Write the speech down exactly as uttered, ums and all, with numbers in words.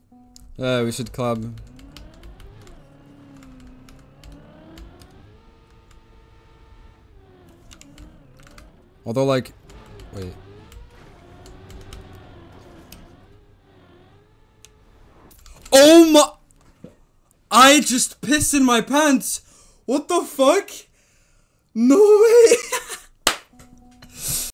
Yeah, we should collab. Although, like, wait. Oh my! I just pissed in my pants! What the fuck? No way!